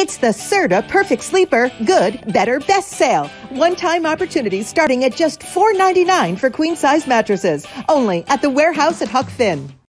It's the Serta Perfect Sleeper Good, Better, Best sale. One-time opportunities starting at just $4.99 for queen-size mattresses. Only at the warehouse at Huck Finn.